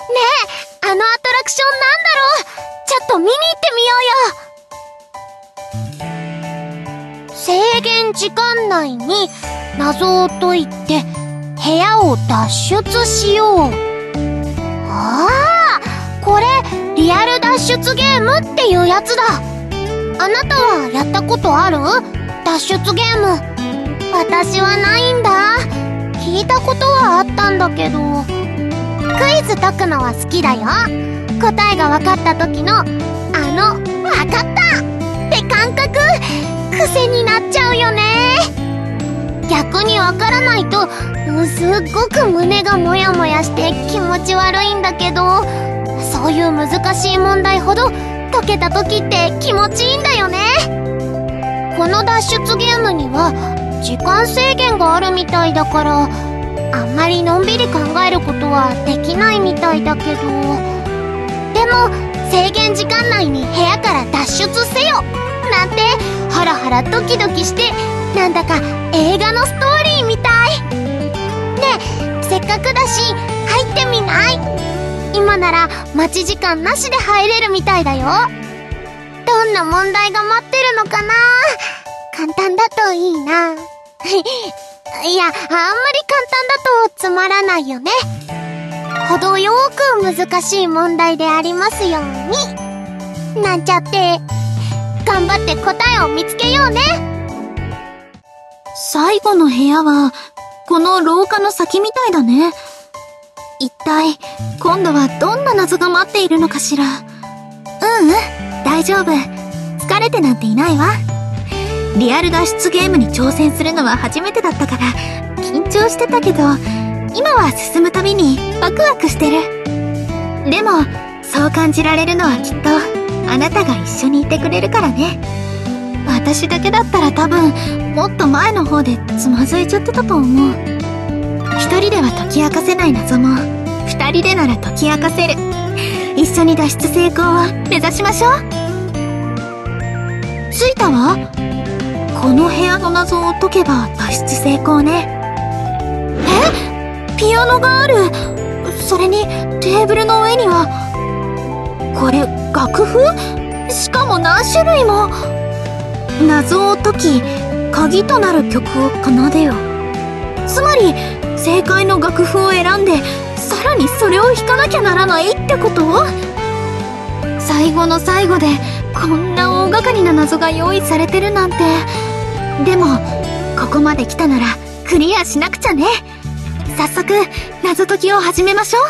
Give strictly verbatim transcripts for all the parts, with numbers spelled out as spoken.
え、あのアトラクションなんだろう。ちょっと見に行ってみようよ。制限時間内に謎を解いて部屋を脱出しよう。ああ、これリアル脱出ゲームっていうやつだ。あなたはやったことある？脱出ゲーム。私はないんだ。聞いたことはあったんだけど。クイズ解くのは好きだよ。答えが分かった時のあの「分かった!」って感覚、癖になっちゃうよね。逆に分からないとすっごく胸がモヤモヤして気持ち悪いんだけど、そういう難しい問題ほど解けた時って気持ちいいんだよね。この脱出ゲームには時間制限があるみたいだから、あんまりのんびり考えることはできないみたいだけど、でも制限時間内に部屋から脱出せよなんてハラハラドキドキして、なんだか映画のストーリーみたい。ねえ、せっかくだし入ってみない？今なら待ち時間なしで入れるみたいだよ。どんな問題が待ってるのかな？簡単だといいな。いや、あんまり簡単だとつまらないよね。程よく難しい問題でありますように。なんちゃって。頑張って答えを見つけようね。 最後の部屋はこの廊下の先みたいだね。一体今度はどんな謎が待っているのかしら。ううん、大丈夫。疲れてなんていないわ。リアル脱出ゲームに挑戦するのは初めてだったから緊張してたけど、今は進むたびにワクワクしてる。でもそう感じられるのはきっとあなたが一緒にいてくれるからね。私だけだったら多分もっと前の方でつまずいちゃってたと思う。一人では解き明かせない謎も二人でなら解き明かせる。一緒に脱出成功を目指しましょう。着いたわ。この部屋の謎を解けば脱出成功ね。え？ピアノがある。それにテーブルの上にはこれ楽譜？しかも何種類も。謎を解き鍵となる曲を奏でよ。つまり正解の楽譜を選んでさらにそれを弾かなきゃならないってこと？最後の最後でこんな大掛かりな謎が用意されてるなんて。でもここまで来たならクリアしなくちゃね。早速謎解きを始めましょう。は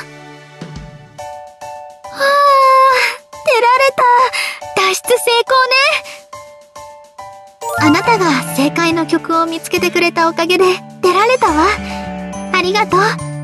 あ、出られた。脱出成功ね。あなたが正解の曲を見つけてくれたおかげで出られたわ。ありがとう。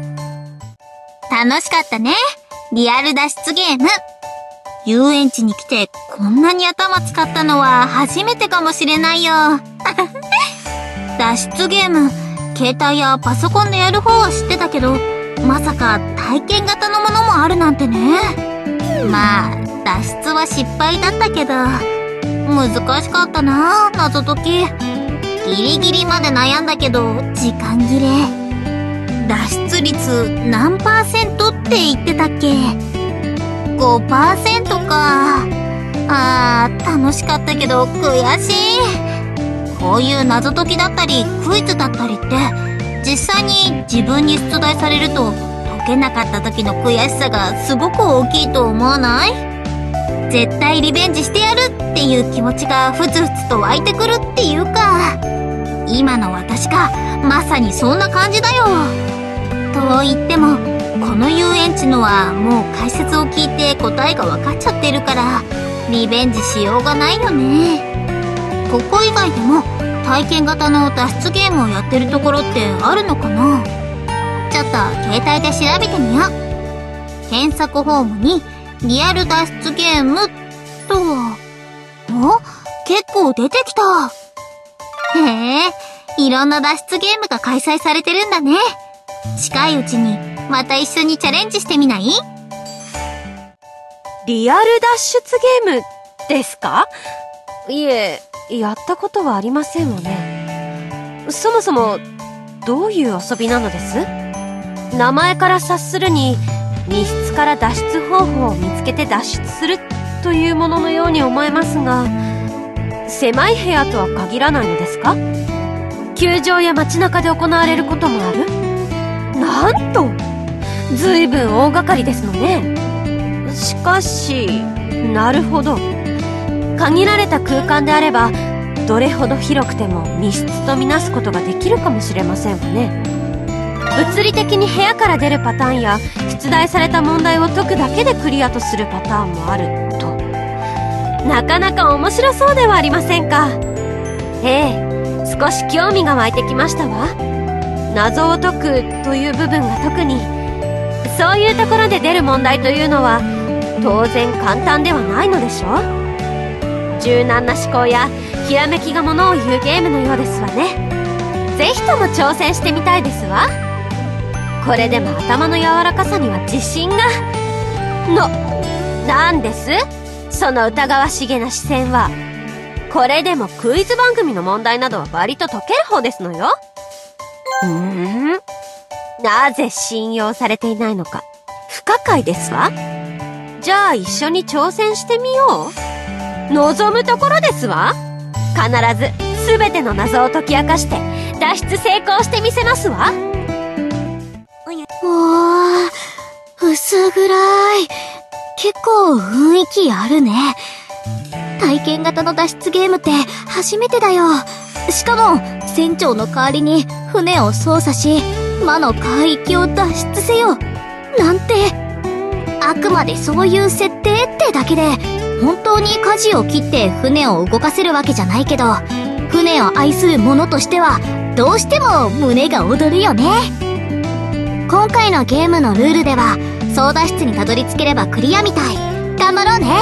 楽しかったね。リアル脱出ゲーム。遊園地に来てこんなに頭使ったのは初めてかもしれないよ。脱出ゲーム、携帯やパソコンでやる方は知ってたけど、まさか体験型のものもあるなんてね。まあ、脱出は失敗だったけど、難しかったな、謎解き。ギリギリまで悩んだけど、時間切れ。脱出率何パーセントって言ってたっけ？ ごパーセント か。あー、楽しかったけど悔しい。こういう謎解きだったりクイズだったりって実際に自分に出題されると解けなかった時の悔しさがすごく大きいと思わない？絶対リベンジしてやるっていう気持ちがふつふつと湧いてくるっていうか、今の私がまさにそんな感じだよ。と言ってもこの遊園地のはもう解説を聞いて答えが分かっちゃってるからリベンジしようがないよね。ここ以外でも体験型の脱出ゲームをやってるところってあるのかな？ちょっと携帯で調べてみよう。検索フォームにリアル脱出ゲームと、お？結構出てきた。へえ、いろんな脱出ゲームが開催されてるんだね。近いうちにまた一緒にチャレンジしてみない？ リアル脱出ゲームですか？いえ、やったことはありませんわね。そもそもどういう遊びなのです？名前から察するに密室室から脱出方法を見つけて脱出するというもののように思えますが、狭い部屋とは限らないのですか？球場や街中で行われることもある？なんとずいぶん大掛かりですのね。しかし、なるほど。限られた空間であればどれほど広くても密室とみなすことができるかもしれませんわね。物理的に部屋から出るパターンや出題された問題を解くだけでクリアとするパターンもあると、なかなか面白そうではありませんか。ええ、少し興味が湧いてきましたわ。謎を解くという部分が特に、そういうところで出る問題というのは当然簡単ではないのでしょう。柔軟な思考やひらめきがものを言うゲームのようですわね。ぜひとも挑戦してみたいですわ。これでも頭の柔らかさには自信が。の、なんです？その疑わしげな視線は。これでもクイズ番組の問題などは割と解ける方ですのよ。うーん。なぜ信用されていないのか、不可解ですわ。じゃあ一緒に挑戦してみよう。望むところですわ。必ず全ての謎を解き明かして脱出成功してみせますわ。 おー、薄暗い。結構雰囲気あるね。体験型の脱出ゲームって初めてだよ。しかも船長の代わりに船を操作し魔の海域を脱出せよなんて。あくまでそういう設定ってだけで本当に舵を切って船を動かせるわけじゃないけど、船を愛する者としてはどうしても胸が躍るよね。今回のゲームのルールでは操舵室にたどり着ければクリアみたい。頑張ろうね。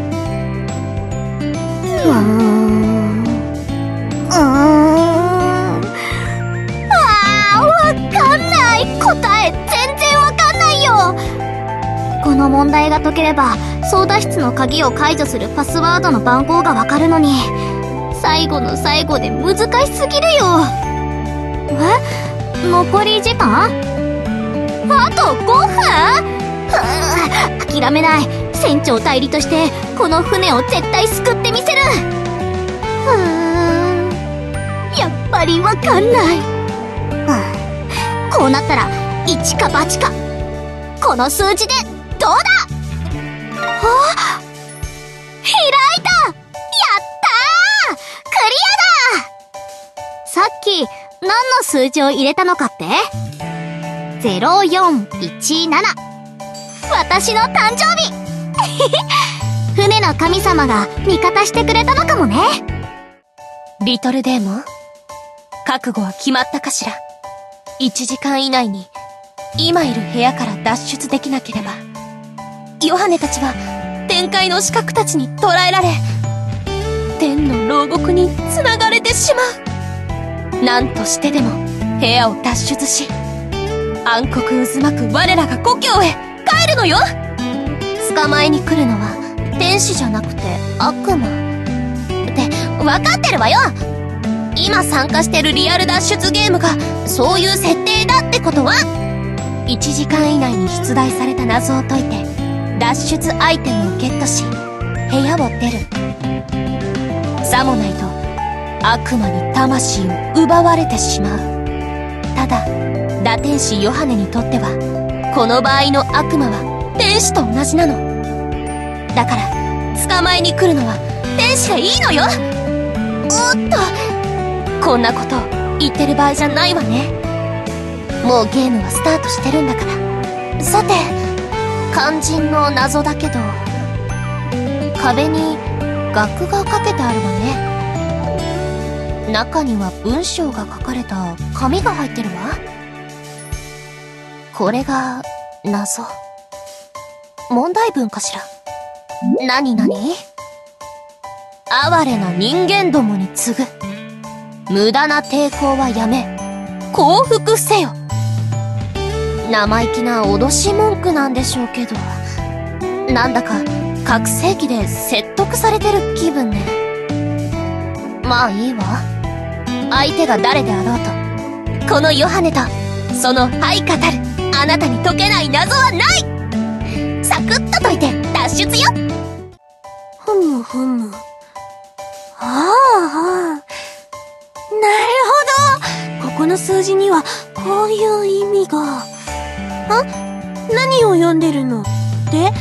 うーんうーんあー、わかんない。答え全然わかんないよ。この問題が解ければ操舵室の鍵を解除するパスワードの番号がわかるのに、最後の最後で難しすぎるよ。え？残り時間？あとごふん？ふぅ、諦めない。船長代理としてこの船を絶対救ってみせる。ふーん、やっぱりわかんない。うん、こうなったら一か八か。この数字でどうだ？あ、開いた！やったー！クリアだ！さっき何の数字を入れたのかって？ゼロよんいちなな。私の誕生日船の神様が味方してくれたのかもね。 リトルデーモン、覚悟は決まったかしら？いちじかん以内に今いる部屋から脱出できなければヨハネたちは天界の刺客たちに捕らえられ天の牢獄に繋がれてしまう。何としてでも部屋を脱出し暗黒渦巻く我らが故郷へ帰るのよ。捕まえに来るのは天使じゃなくて悪魔って分かってるわよ。今参加してるリアル脱出ゲームがそういう設定だってことは。いちじかん以内に出題された謎を解いて脱出アイテムをゲットし部屋を出る。さもないと悪魔に魂を奪われてしまう。ただ堕天使ヨハネにとってはこの場合の悪魔は天使と同じなの。だから捕まえに来るのは天使がいいのよ。おっと、こんなこと言ってる場合じゃないわね。もうゲームはスタートしてるんだから。さて、肝心の謎だけど壁に額がかけてあるわね。中には文章が書かれた紙が入ってるわ。これが謎。問題文かしら。なになに？哀れな人間どもに告ぐ。無駄な抵抗はやめ、降伏せよ。生意気な脅し文句なんでしょうけど、なんだか拡声器で説得されてる気分ね。まあいいわ。相手が誰であろうと、このヨハネとその配下たるあなたに解けない謎はない。 何を読んでるのって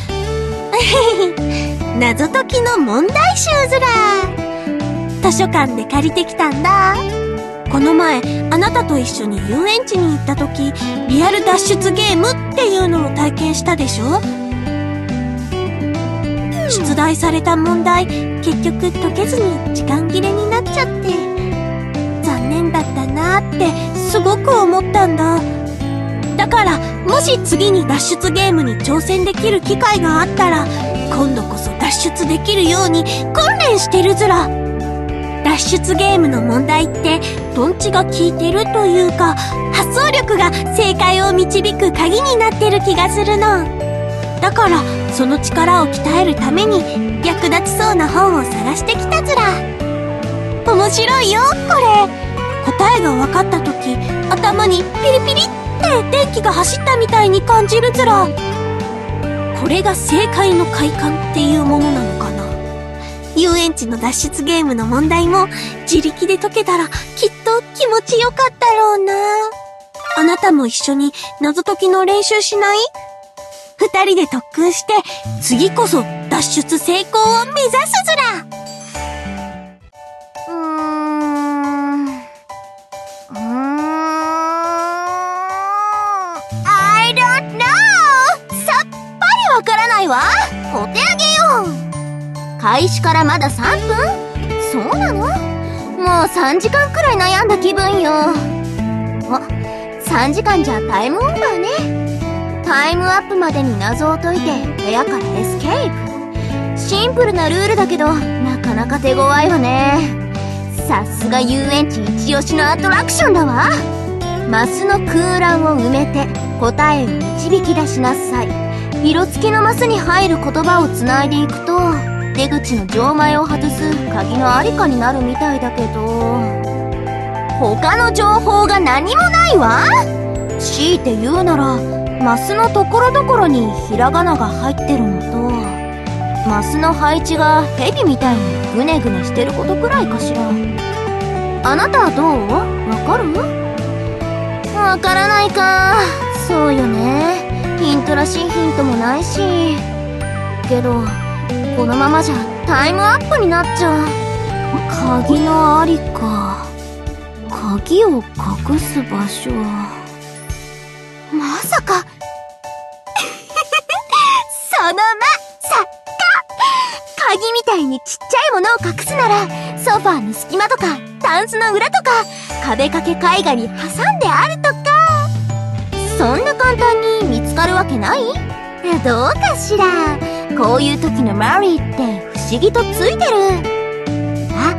謎解きの問題集ずら。図書館で借りてきたんだ。この前、あなたと一緒に遊園地に行った時、リアル脱出ゲームっていうのを体験したでしょ？出題された問題、結局解けずに時間切れになっちゃって、残念だったなーってすごく思ったんだ。だから、もし次に脱出ゲームに挑戦できる機会があったら、今度こそ脱出できるように訓練してるずら。脱出ゲームの問題ってトンチが効いてるというか、発想力が正解を導く鍵になってる気がするの。だからその力を鍛えるために役立ちそうな本を探してきたずら。面白いよこれ。答えが分かった時、頭にピリピリって電気が走ったみたいに感じるずら。これが正解の快感っていうものなのかな。遊園地の脱出ゲームの問題も自力で解けたらきっと気持ちよかったろうな。あなたも一緒に謎解きの練習しない？二人で特訓して次こそ脱出成功を目指すずら。 うーん。うーん。I don't know! さっぱりわからないわ。お手上げよ。開始からまださんぷん？そうなの？もうさんじかんくらい悩んだ気分よ。あ、さんじかんじゃタイムオーバーね。タイムアップまでに謎を解いて部屋からエスケープ。シンプルなルールだけどなかなか手強いわね。さすが遊園地一押しのアトラクションだわ。マスの空欄を埋めて答えを導き出しなさい。色付きのマスに入る言葉をつないでいくと出口の錠前を外す鍵のありかになるみたいだけど、他の情報が何もないわ。強いて言うならマスのところどころにひらがなが入ってるのと、マスの配置がヘビみたいにグネグネしてることくらいかしら。あなたはどう？わかる？わからないか。そうよね。ヒントらしいヒントもないし。けどこのままじゃタイムアップになっちゃう。鍵のありか。鍵を隠す場所はまさかそのまさか鍵みたいにちっちゃいものを隠すならソファーの隙間とかタンスの裏とか壁掛け絵画に挟んであるとか。そんな簡単に見つかるわけない？どうかしら。こういう時のマリーって不思議とついてる。あ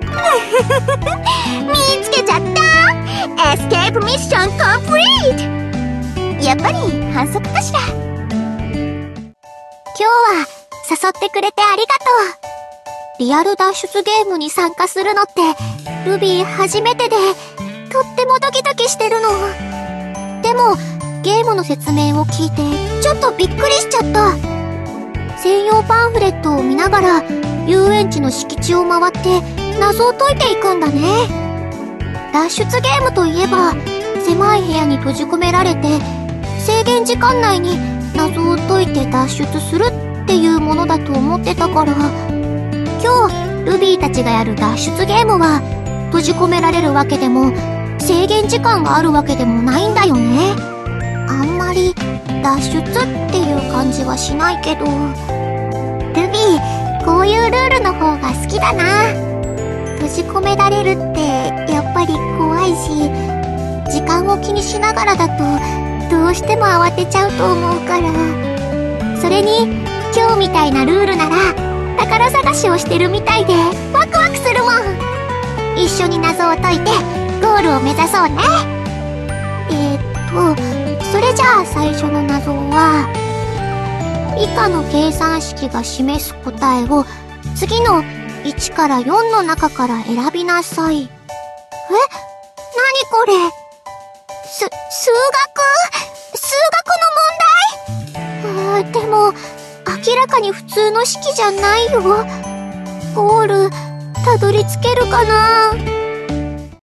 見つけちゃった。エスケープミッションコンプリート。やっぱり反則かしら。今日は誘ってくれてありがとう。リアル脱出ゲームに参加するのってルビー初めてでとってもドキドキしてるの。でもゲームの説明を聞いてちょっとびっくりしちゃった。専用パンフレットを見ながら遊園地の敷地を回って謎を解いていくんだね。脱出ゲームといえば狭い部屋に閉じ込められて制限時間内に謎を解いて脱出するっていうものだと思ってたから、今日ルビーたちがやる脱出ゲームは閉じ込められるわけでも制限時間があるわけでもないんだよね。あんまり脱出っていう感じはしないけど、ルビーこういうルールの方が好きだな。閉じ込められるってやっぱり怖いし、時間を気にしながらだとどうしても慌てちゃうと思うから。それに今日みたいなルールなら宝探しをしてるみたいでワクワクするもん。一緒に謎を解いてゴールを目指そうね。えーっとそれじゃあ最初の謎は、以下の計算式が示す答えを次のいちからよんの中から選びなさい。え？なにこれ？す、数学？数学の問題？あー、でも明らかに普通の式じゃないよ。ゴールたどり着けるかな？